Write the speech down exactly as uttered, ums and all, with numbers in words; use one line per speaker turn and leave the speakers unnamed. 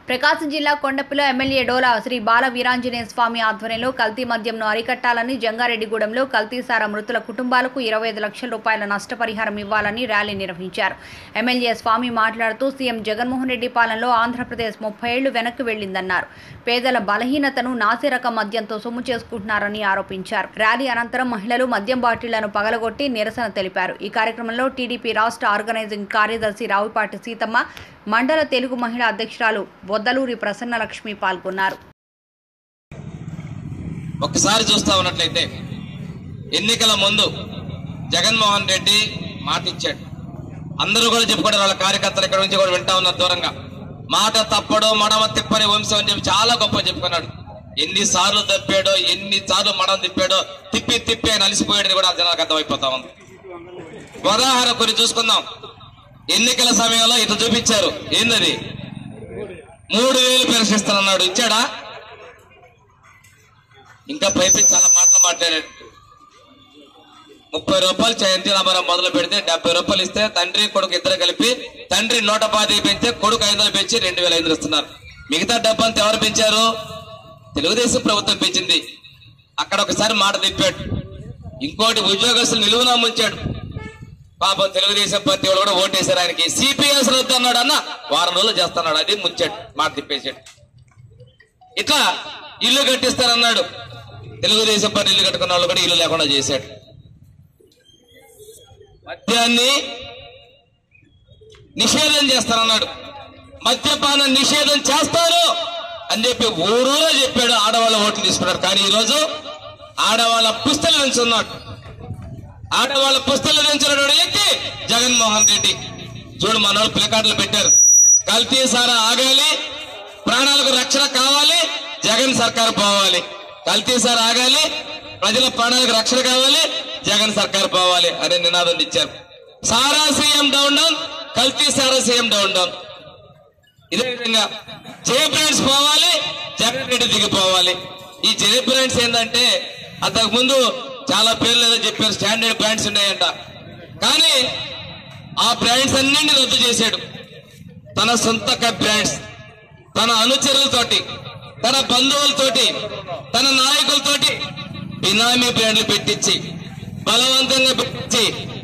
ప్రకాశం జిల్లా కొండపిలో ఎమ్మెల్యే డోలా శ్రీ బాల వీరాంజనేయ స్వామి ఆధ్వర్యంలో కల్తీ మద్యంను అరికట్టాలని జంగారెడ్డిగూడెంలో కల్తీసారా మృతుల కుటుంబాలకు ఇరవై ఐదు లక్షల రూపాయల నష్టపరిహారం ఇవ్వాలని ర్యాలీ నిర్వహించారు. ఎమ్మెల్యే స్వామి మాట్లాడుతూ సీఎం జగన్మోహన్ రెడ్డి పాలనలో ఆంధ్రప్రదేశ్ ముప్పై ఏళ్లు వెనక్కి వెళ్లిందన్నారు. పేదల బలహీనతను నాసిరకం మద్యంతో సొమ్ము చేసుకుంటున్నారని ఆరోపించారు. ర్యాలీ అనంతరం మహిళలు మద్యం బాటిళ్లను పగలగొట్టి నిరసన తెలిపారు. ఈ కార్యక్రమంలో టీడీపీ రాష్ట్ర ఆర్గనైజింగ్ కార్యదర్శి రావుపాటి సీతమ్మ, మండల తెలుగు మహిళా అధ్యక్షురాలు బొద్దలూరి ప్రసన్నలక్ష్మి పాల్గొన్నారు.
ఒక్కసారి చూస్తా ఉన్నట్లయితే ఎన్నికల ముందు జగన్మోహన్ రెడ్డి మాట ఇచ్చాడు. అందరూ కూడా చెప్పుకోవడం వాళ్ళ కార్యకర్తలు ఇక్కడ నుంచి కూడా వింటా ఉన్నారు దూరంగా. మాట తప్పడో మడమ తిప్పని వంశం అని చెప్పి చాలా గొప్ప చెప్పుకున్నాడు. ఎన్నిసార్లు తప్పాడో ఎన్నిసార్లు మడమ తిప్పాడో తిప్పి తిప్పి ఆయన అలసిపోయాడని కూడా జనాలకు అర్థమైపోతా ఉంది. ఉదాహరణ కొన్ని చూసుకుందాం. ఎన్నికల సమయంలో ఇటు చూపించారు. ఏందది? మూడు వేలు పెన్షిస్తానన్నాడు. ఇచ్చాడా? ఇంకా పైపు చాలా మాటలు మాట్లాడాడు. ముప్పై రూపాయలు జయంతి రామారావు మొదలు పెడితే డెబ్బై రూపాయలు ఇస్తే తండ్రి కొడుకు ఇద్దరు కలిపి తండ్రి నూట పాతికి పెంచితే కొడుకు ఐదు వందలు పెంచి రెండు వేల ఐదు ఇస్తున్నారు. మిగతా డబ్బు అంతా ఎవరు పెంచారు? తెలుగుదేశం ప్రభుత్వం పెంచింది. అక్కడ ఒకసారి మాట తిప్పాడు. ఇంకోటి ఉద్యోగస్తులు నిలువునా ముంచాడు. పాపం తెలుగుదేశం పార్టీ వాళ్ళు కూడా ఓటేశారు ఆయనకి. సిపిఎస్ రద్దు అన్నాడు. అన్న వారం రోజులు చేస్తున్నాడు. అది ముంచాడు, మాట తిప్పేశాడు. ఇట్లా ఇల్లు కట్టిస్తారన్నాడు. తెలుగుదేశం పార్టీ ఇల్లు కట్టుకున్న వాళ్ళు కూడా ఇల్లు లేకుండా చేశాడు. మద్యాన్ని నిషేధం చేస్తానన్నాడు. మద్యపాన నిషేధం చేస్తారు అని చెప్పి ఊరూరో చెప్పాడు. ఆడవాళ్ళ ఓట్లు తీసుకున్నాడు. కానీ ఈరోజు ఆడవాళ్ళ పుస్తలు నుంచి ఉన్నాడు. ఆడవాళ్ళ పుస్తలు పెంచినటువంటి వ్యక్తి జగన్మోహన్ రెడ్డి. చూడు, మన వాళ్ళు ప్లకార్డులు పెట్టారు. కల్తీ సారా ఆగాలి, ప్రాణాలకు రక్షణ కావాలి, జగన్ సర్కారు పోవాలి. కల్తీ సారా ఆగాలి, ప్రజల ప్రాణాలకు రక్షణ కావాలి, జగన్ సర్కారు పోవాలి అనే నినాదం ఇచ్చారు. సారా సీఎం డౌన్ డౌన్, కల్తీ సారా సీఎం డౌన్ డౌన్. ఇదే విధంగా జే బ్రాండ్స్ పోవాలి, జగన్ రెడ్డి దిగిపోవాలి. ఈ జే బ్రాండ్స్ ఏంటంటే అంతకు ముందు చాలా పేర్లు ఏదో చెప్పారు, స్టాండర్డ్ బ్రాండ్స్ ఉన్నాయంట. కానీ ఆ బ్రాండ్స్ అన్నింటినీ రద్దు చేశాడు. తన సొంత బ్రాండ్స్ తన అనుచరులతోటి, తన బంధువులతోటి, తన నాయకులతోటి బినామీ బ్రాండ్లు పెట్టించి బలవంతంగా పెట్టించి